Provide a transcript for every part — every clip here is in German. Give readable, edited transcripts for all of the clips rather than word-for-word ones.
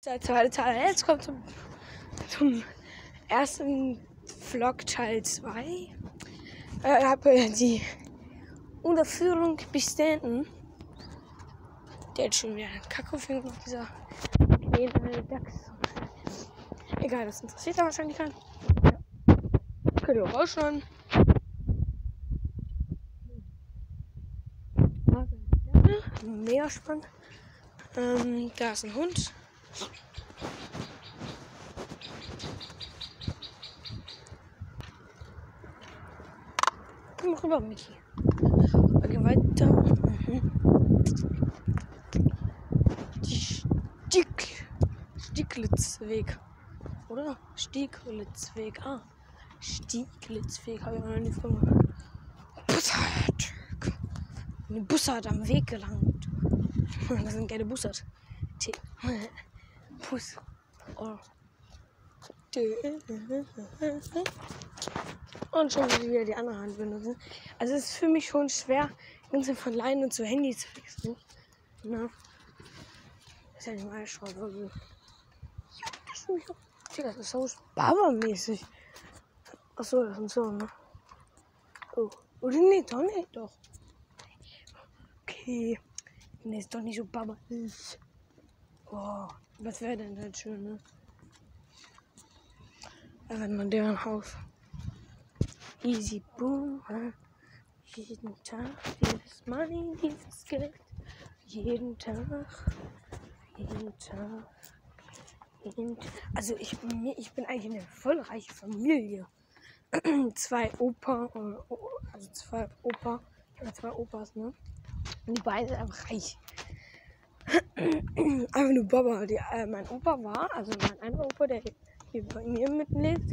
Der zweite Teil. Jetzt kommt zum ersten Vlog Teil 2. Ich habe die Unterführung bestanden. Der hat schon wieder einen Kackofen gemacht, dieser kleine Dachs. Egal, das interessiert er wahrscheinlich keinen. Könnt ihr auch rausschneiden. Mega spannend. Da ist ein Hund. Komm rüber, Micky. Okay, weiter. Stieglitzweg. Oder? Stieglitzweg. Stieglitzweg habe ich auch noch nie vor. Eine Bussard am Weg gelangt. Das sind keine Bussard. Bus. Oh. Und schon wieder die andere Hand benutzen. Also es ist für mich schon schwer, Ganze von Leine zu Handy zu wechseln. Na. Das ist ja nicht meine Schraube. Ja, das ist mich auch. Das ist so Barber-mäßig. Achso, das sind so, ne? Oh. Oder nee, doch nicht, doch. Okay. Nee, ist doch nicht so Baba. Oh, was wäre denn das schön, ne? Wenn man deren Haus. Easy boom. Jeden Tag, dieses Money, dieses Geld. Jeden Tag. Also ich bin eigentlich eine voll reiche Familie. Zwei Opa. Ich habe zwei Opas, ne? Und die beiden sind einfach reich. Einfach nur Baba. Mein Opa war, also mein anderer Opa, der hier bei mir mitlebt,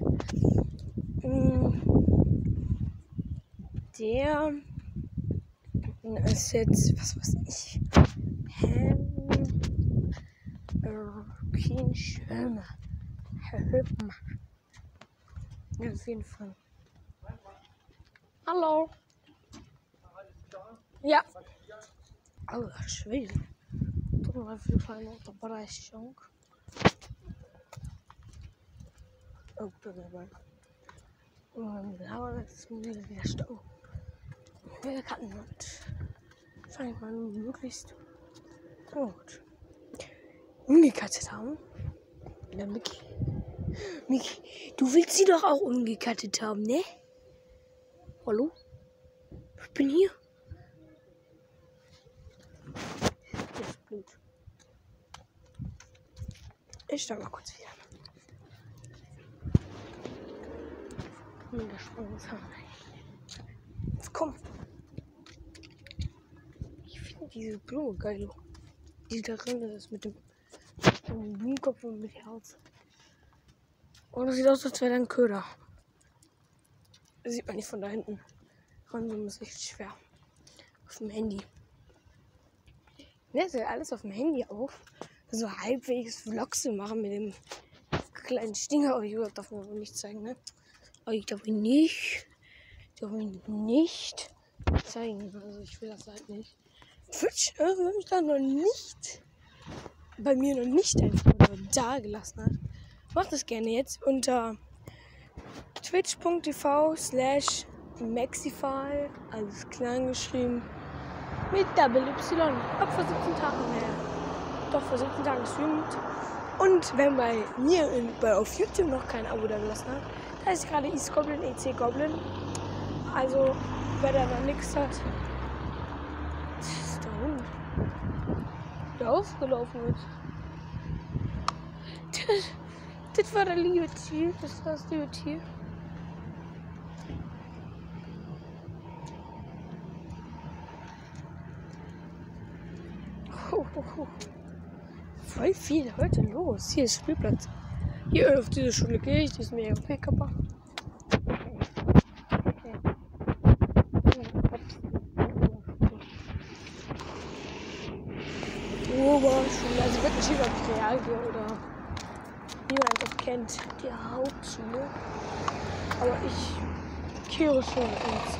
der ist jetzt, was weiß ich, kein Schirmer. Ja, auf jeden Fall. Hallo. Ja. Oh, schwierig. Doch noch auf jeden Fall eine Unterbrechung. Oh, dabei. Aber jetzt muss ich wieder Stau. Wir kann nicht. Fange ich mal möglichst gut umgekattet haben. Ja, Micky, du willst sie doch auch umgekattet haben, ne? Hallo? Ich bin hier. Das ist blöd. Ich steig mal kurz wieder. Jetzt komm. Ich finde diese Blume geil. Die da drin ist mit dem Blumenkopf und mit Herz. Und das sieht aus, als wäre da ein Köder. Das sieht man nicht von da hinten. Ranzoomen ist echt schwer. Auf dem Handy. Ne, ist ja alles auf dem Handy auf. So halbwegs Vlogs zu machen mit dem kleinen Stinger. Aber ich darf mir wohl nicht zeigen, ne? Aber ich darf ihn nicht zeigen. Also ich will das halt nicht. Twitch, wenn mich da noch nicht bei mir noch nicht einfach da gelassen hat, macht das gerne jetzt unter twitch.tv/maxify, alles klein geschrieben, mit Double Y. Ab vor 17 Tagen her. Doch vor 17 Tagen streamt. Und wenn bei mir auf YouTube noch kein Abo da gelassen hat, da ist gerade EC Goblin. Also, wer da noch nichts hat, das ist der Hund, der aufgelaufen ist. Das war der liebe Tier. Das war das liebe Tier. Voll viel heute los. Hier ist Spielplatz. Hier auf diese Schule gehe ich. Die ist mega kappa. Oberschule, also wirklich über Real hier oder wie man das kennt, die Hauptschule. Aber ich kehre schon ins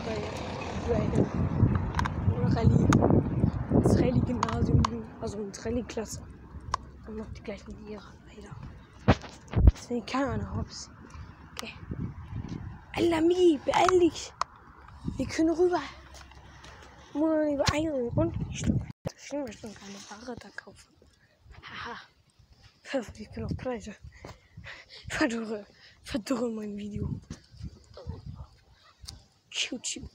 Rallye-Gymnasium, also ins Rallye-Klasse. Und noch die gleichen Lehrer. Meter. Deswegen kann man noch hops. Okay. Alter, Migi, beeil dich. Wir können rüber. Muss man nicht beeilen. Und ich möchte keine Ware da kaufen. Haha. Ich bin auch pleite. Verdurre mein Video. YouTube.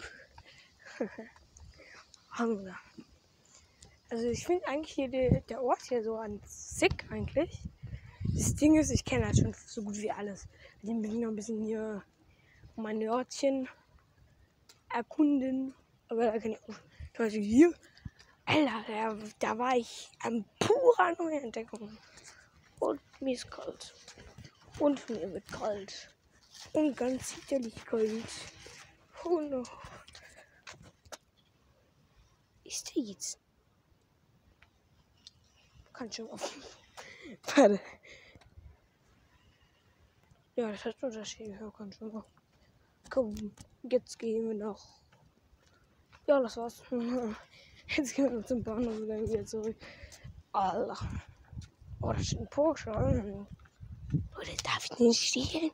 Also ich finde eigentlich hier der Ort hier so an sick eigentlich. Das Ding ist, ich kenne halt schon so gut wie alles. Dann bin ich noch ein bisschen hier mein Örtchen erkunden. Aber da kann ich auch zum Beispiel hier. Alter, da war ich an purer Neuentdeckung. Und mir ist kalt. Und mir wird kalt. Und ganz sicherlich kalt. Oh no. Ist der jetzt? Kann schon offen. Warte. Ja, das hat Unterschied. Ja, kann schon noch. Komm, jetzt gehen wir noch. Ja, das war's. Jetzt gehen wir noch zum Bahnhof und dann wieder zurück. Alter. Oh, das ist ein Porsche. Oder darf ich den stehlen?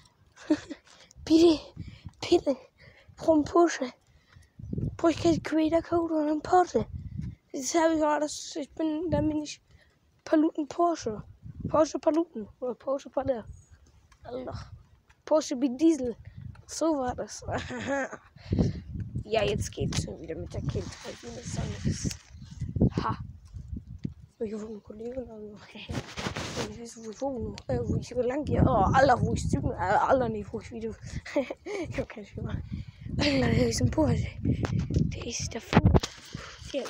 Bitte. Vom Porsche. Brauche ich keinen Creator-Code oder einen Porsche. Das habe ich alles. Dann bin ich Paluten Porsche. Porsche Paluten. Oder Porsche Palais. Alter. Porsche Big Diesel. So war das. Ja, jetzt geht's schon wieder mit der Kindheit. Wie das ist. Ha. Ich wohne einen Kollegen. Also. Ich weiß, wo ich wohne. Wo ich lang gehe. Oh, Alter, wo ich züge. Alter, nicht, wo ich wieder. Ich hab keinen Schimmer. Alter, der ist ein Porsche. Der ist der Fuß. Der.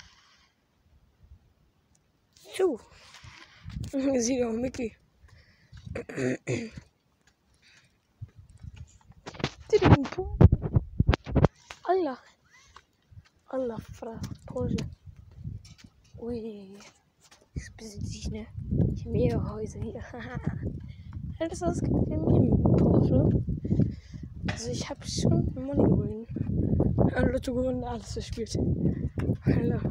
So. Sieht auch Mickey. Allah, Porsche. Ui. Das besitze ich, ne? Ich habe mehrere Häuser hier. Alles ausgeht in mir Porsche. Also ich habe schon Money Green. Lotto gewonnen, alles verspielt. Allah.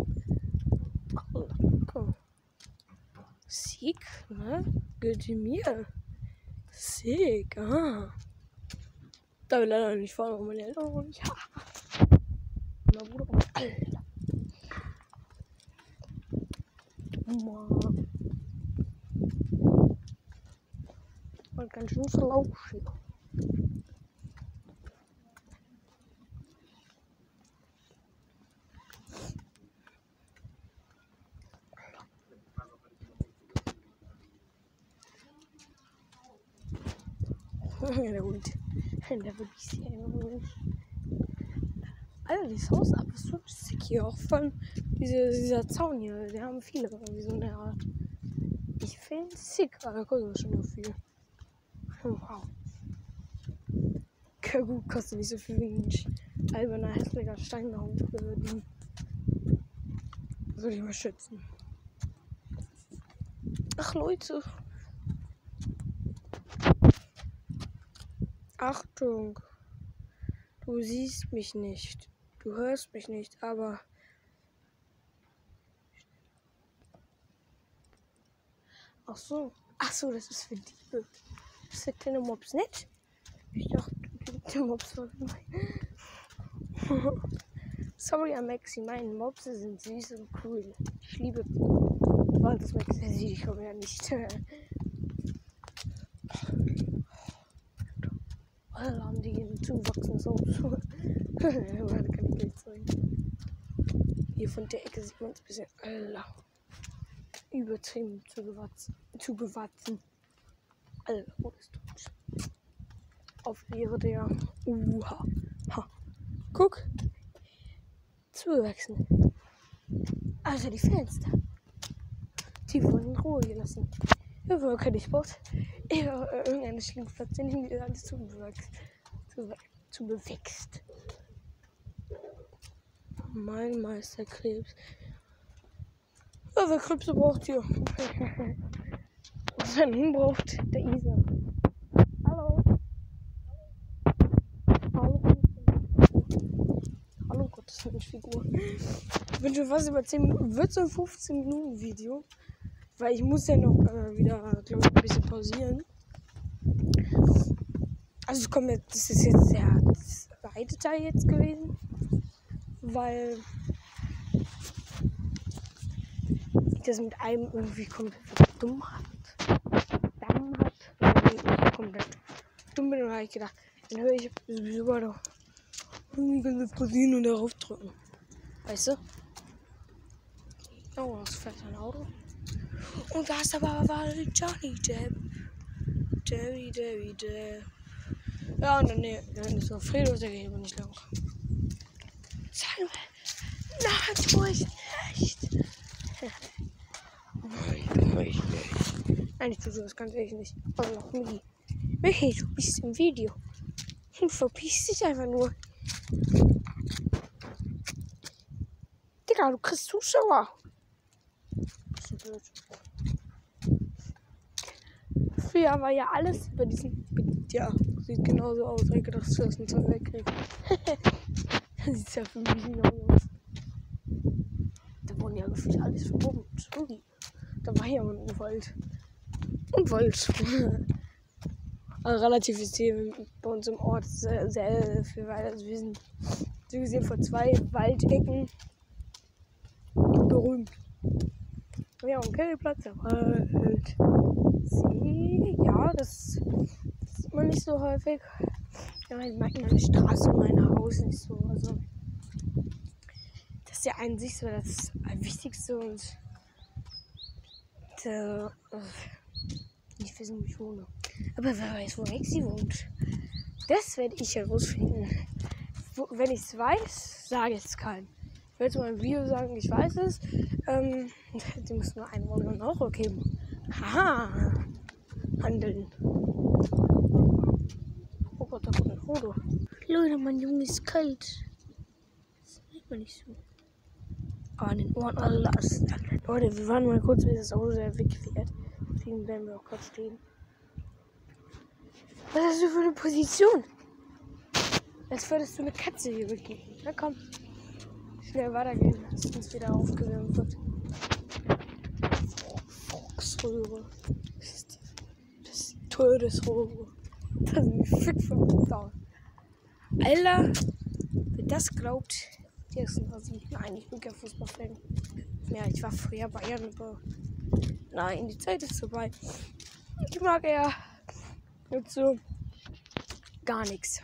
Komm. Sick, ne? Gehört mir. Sick, aha. Da will leider nicht fahren, aber meine Eltern wollen nicht. Mein Bruder kommt. Alter. Man kann schon verlauschen. Ja, der Hund. Der will ich sehen. Alter, dieses Haus ab ist so sick hier. Auch von dieser Zaun hier. Die haben viele irgendwie so eine Art. Ich finde es sick. Aber kostet schon so viel. Wow. Okay, gut, kostet nicht so viel wie ein alberner, hässlicher Steinhaufen. Würde ich mal schätzen. Ach, Leute. Achtung. Du siehst mich nicht. Du hörst mich nicht, aber... Ach so, das ist für Diebe. Das ist für kleine Mobs nicht? Ich dachte, die Mobs waren Sorry, Maxi, meine Mobs sind süß und cool. Ich liebe... Warte, das Maxi sieht ich aber ja nicht. Alle haben die zuwachsen so. Warte, kann ich nicht zeigen. Hier von der Ecke sieht man es ein bisschen übertrieben zugewachsen. Alter, wo ist das? Auf Ehre der Ha. Guck. Zugewachsen. Alter, die Fenster. Die wurden in Ruhe gelassen. Ja, wo kann ich Sport? Ja, irgendeine Schlingplatz, in dem alles zu bewächst. Mein Meisterkrebs. Ja, wer Krebse braucht hier? Was er nun braucht, der Isa. Hallo. Hallo, Gottes Menschfigur. Ich wünsche was über 10 Minuten. Wird so ein 15 Minuten Video. Weil ich muss ja noch wieder, glaube ich, ein bisschen pausieren. Also es kommt jetzt, das ist jetzt der zweite Teil jetzt gewesen. Weil ich das mit einem irgendwie komplett dumm hat. Komplett dumm bin und habe ich gedacht, dann höre ich sogar noch irgendwie ganz pausieren und darauf drücken. Weißt du? Oh, es fährt ein Auto. Und das aber war Johnny Depp. Depp. Ja, und dann ist so Fredo, der geht aber nicht lang. Sag mal, na, tu ich nicht. Nein, ich tue sowas ganz ehrlich nicht. Aber noch nie. Michi, du bist im Video. Und verpiss dich einfach nur. Digga, du kriegst Zuschauer. Das ist blöd. Früher war ja alles bei diesem. Ja, sieht genauso aus, wie gedacht, das ist ein Zweiter Weltkrieg. Das sieht ja für mich genauso aus. Da wurden ja gefühlt alles verbombt. Da war ja ein Wald. Und Wald. Also relativ ist hier bei uns im Ort sehr viel weiter. Also wir sind so gesehen vor 2 Waldecken berühmt. Wir haben einen Kellerplatz, der Wald. See, ja, das sieht man nicht so häufig. Ja, ich mag meine Straße und mein Haus nicht so. Also, das ist ja an sich so das Wichtigste und nicht wissen, wo ich wohne. Aber wer weiß, wo Rexi wohnt. Das werde ich herausfinden. Wenn ich es weiß, sage ich es keinem. Ich werde mal im Video sagen, ich weiß es. Die müssen nur 1 Euro geben. Haha. Handeln. Oh Gott, da kommt ein Auto. Leute, mein Junge ist kalt. Das sieht man nicht so. Aber an den Ohren alles. Leute, wir waren mal kurz, bis das Auto da wegfährt. Deswegen bleiben wir auch kurz stehen. Was hast du für eine Position? Als würdest du eine Katze hier weggehen. Na komm. Schnell weitergehen, dass uns wieder aufgewärmt wird. Fuchsröhre. Das ist die Todesröhre. Das ist ein Fick von uns aus. Alter, wer das glaubt, der ist ein Asi. Nein, ich bin kein Fußballfan. Ja, ich war früher Bayern, aber nein, die Zeit ist vorbei. Ich mag eher jetzt so gar nichts.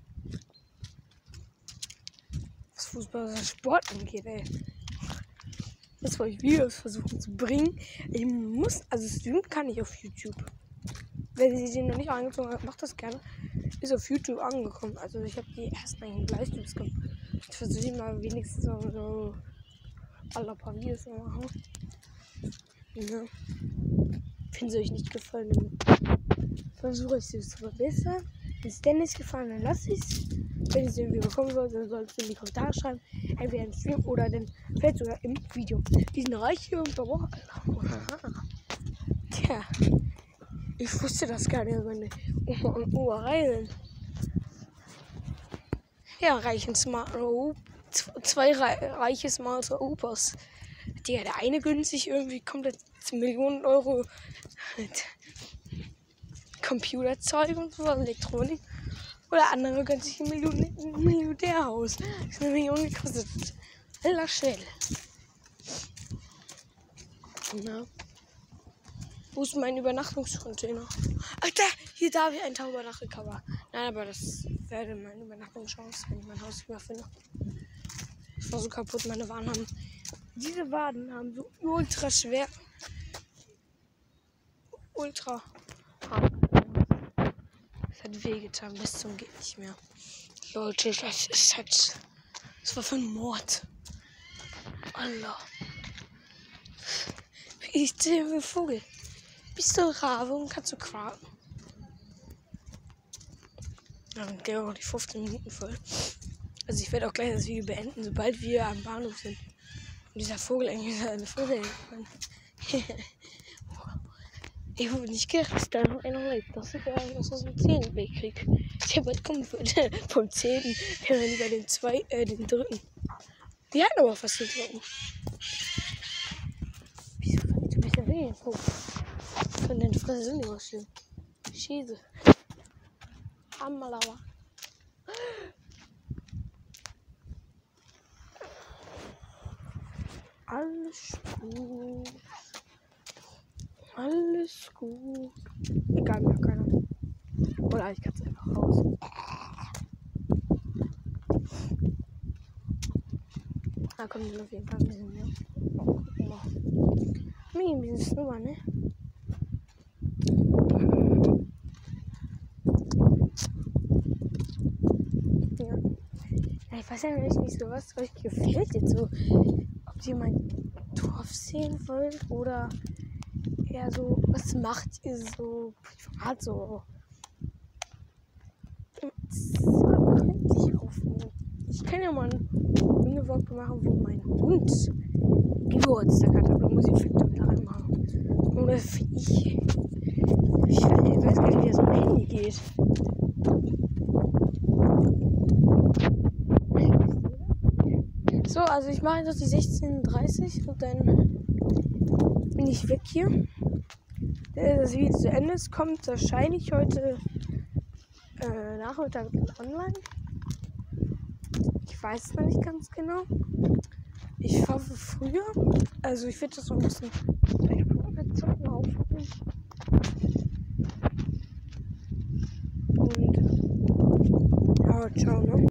Was Fußball oder Sport angeht, ey. Das wollte ich Videos versuchen zu bringen. Ich muss, also streamen kann ich auf YouTube. Wenn sie den noch nicht angezogen hat, macht das gerne. Ist auf YouTube angekommen. Also ich habe die ersten eigentlich Livestreams gemacht. Ich versuche mal wenigstens so alle paar Videos zu machen. Ja. Wenn es euch nicht gefallen, dann versuche ich es zu verbessern. Wenn es dir nicht gefallen, dann lasse ich es. Wenn es irgendwie bekommen soll, dann sollst du in die Kommentare schreiben. Entweder im Stream oder dann vielleicht sogar im Video. Die sind reich hier und da. Tja. Ich wusste das gar nicht, meine Oma und Opa reisen. Ja, reichen Smart 2 reiche Smart Opas. Der eine gönnt sich irgendwie komplett Millionen Euro mit Computerzeug und so, Elektronik. Oder andere gönnt sich ein Millionärhaus. Das ist 1 Million gekostet. Alter Schwelle. Ja. Wo ist mein Übernachtungscontainer? Alter, hier darf ich einen Tag übernachten, aber nein, aber das wäre meine Übernachtungschance, wenn ich mein Haus überfinde. Das war so kaputt, meine Waden haben. Diese Waden haben so ultra schwer. Ultra hart. Das hat wehgetan, bis zum geht nicht mehr. Leute, das ist halt. Das war für ein Mord. Allah. Wie ist der für ein Vogel? Bist du Rabe und kannst du quaken? Ja, und der auch die 15 Minuten voll. Also ich werde auch gleich das Video beenden, sobald wir am Bahnhof sind. Und dieser Vogel eigentlich eine Vogel. Ich habe nicht gedacht, dass da noch einer lebt. Das ist ja aus dem 10. Weltkrieg. Ich habe halt kommen vom 10. Wir waren lieber den 3. Die hatten aber fast den 3. Wieso fand ich ein bisschen weh? Okay, so. Von den Fresse sind die was schön. Scheiße. Hammerlauer. Alles gut. Alles gut. Egal, mehr keiner. Oder ich kann es einfach raus. Da kommt dann auf jeden Fall ein bisschen mehr. Gucken wir. Mir ein bisschen Snowman, ne? Ja. Ja, ich weiß ja nicht so, was euch gefällt jetzt so. Ob ihr mein Dorf sehen wollt oder eher so, was macht ihr so privat so? Das könnte ich aufnehmen. Ich kann ja mal ein Hundevlog machen, wo mein Hund Geburtstag hat, aber muss ich vielleicht wieder reinmachen. Oder ich weiß gar nicht, wie das am Handy geht. So, also ich mache jetzt die 16:30 und dann bin ich weg hier. Das Video zu Ende ist, kommt wahrscheinlich heute Nachmittag online. Ich weiß es noch nicht ganz genau. Ich hoffe früher. Also ich werde das noch ein bisschen zocken aufnehmen. Und ja, ciao, ne?